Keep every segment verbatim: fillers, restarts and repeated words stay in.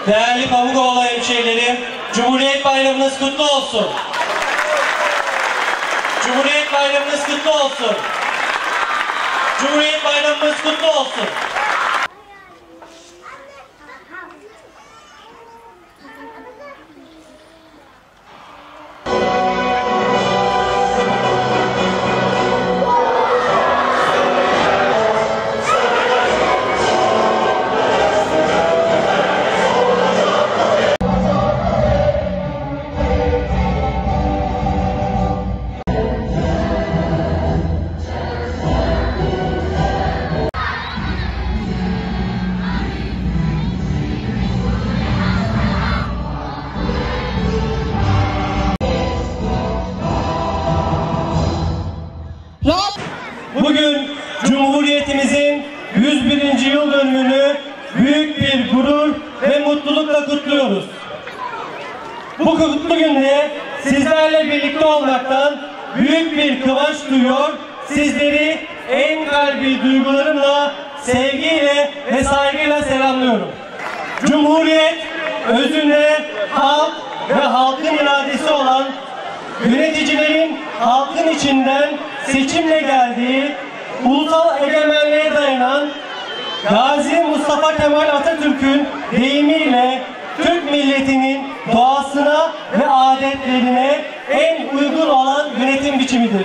Değerli Pamukovulu hemşehrilerim, Cumhuriyet Bayramınız kutlu olsun. Cumhuriyet Bayramınız kutlu olsun. Cumhuriyet Bayramımız kutlu olsun. Bugün Cumhuriyetimizin yüz birinci yıl dönümünü büyük bir gurur ve mutlulukla kutluyoruz. Bu kutlu günde sizlerle birlikte olmaktan büyük bir kıvanç duyuyor, sizleri en kalbi duygularımla, sevgiyle ve saygıyla selamlıyorum. Cumhuriyet özünde halk ve halkın iradesi olan, yöneticilerin halkın içinden seçimle geldiği, ulusal egemenliğe dayanan Gazi Mustafa Kemal Atatürk'ün deyimiyle Türk milletinin doğasına ve adetlerine en uygun olan yönetim biçimidir.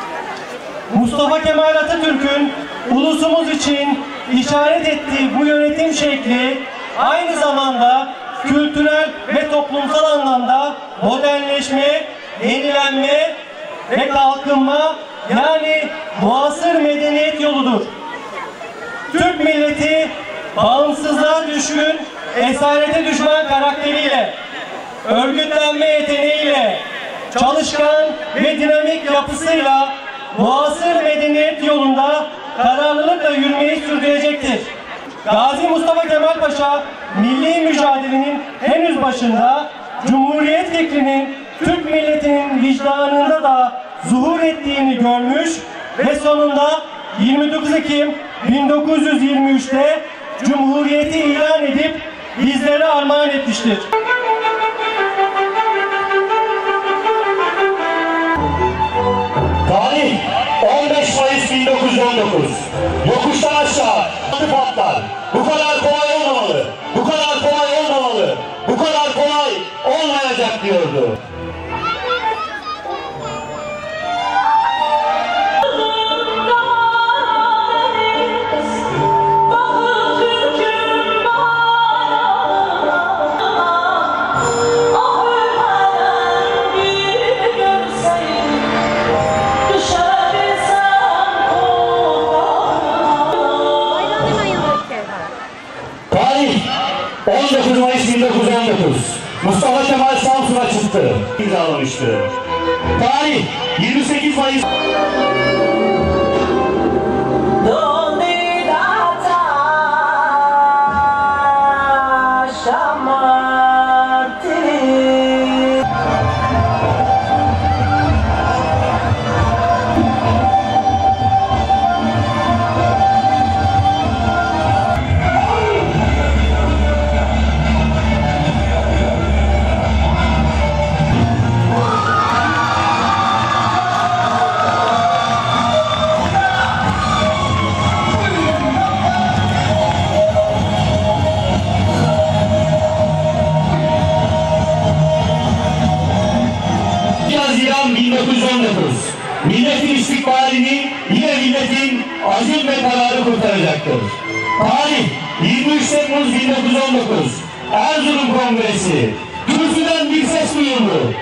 Mustafa Kemal Atatürk'ün ulusumuz için işaret ettiği bu yönetim şekli aynı zamanda kültürel ve toplumsal anlamda modernleşme, yenilenme ve kalkınma, yani muasır medeniyet yoludur. Türk milleti bağımsızlığa düşkün, esarete düşman karakteriyle, örgütlenme yeteneğiyle, çalışkan ve dinamik yapısıyla muasır medeniyet yolunda kararlılıkla yürümeyi sürdürecektir. Gazi Mustafa Kemal Paşa milli mücadelenin henüz başında Cumhuriyet fikrinin Türk milletinin vicdanında da zuhur ettiğini görmüş ve sonunda yirmi dokuz Ekim bin dokuz yüz yirmi üç'te Cumhuriyeti ilan edip bizlere armağan etmiştir. Tarih on beş Mayıs bin dokuz yüz on dokuz. Yokuştan aşağı patlar. Bu kadar kolay olmamalı. Bu kadar kolay olmamalı. Bu kadar kolay olmayacak diyordu. on dokuz Mayıs bin dokuz yüz on dokuz. Mustafa Kemal Samsun'a çıktı. İmzalamıştı. Tarih yirmi sekiz Mayıs. bin dokuz yüz on dokuz. Milletin istikbalini yine milletin azim ve kararı kurtaracaktır. Tarih yirmi üç Temmuz bin dokuz yüz on dokuz. Erzurum Kongresi. Kürsüden bir ses duyuldu.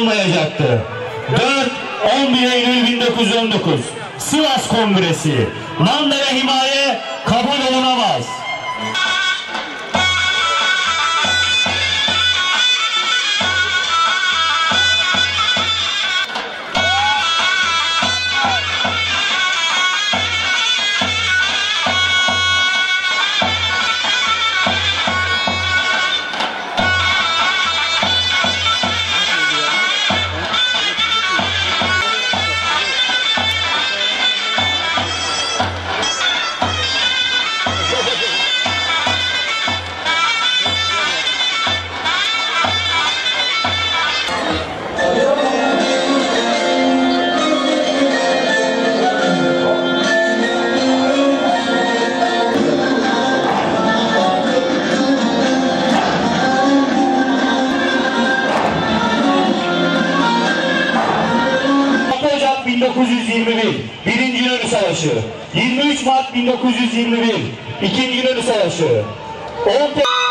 olmayacaktı. dört on bir Eylül bin dokuz yüz on dokuz Sivas Kongresi. Manda ve himaye kabul olunamaz. bin dokuz yüz yirmi bir Birinci İnönü Savaşı, yirmi üç Mart bin dokuz yüz yirmi bir İkinci İnönü Savaşı, on